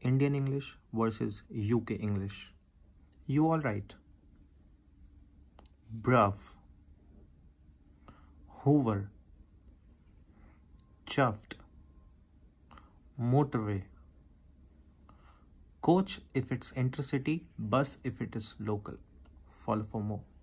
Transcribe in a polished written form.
Indian English versus UK English. You all right? Bruv, Hoover, chuffed, motorway, coach if it's intercity, bus if it is local. Follow for more.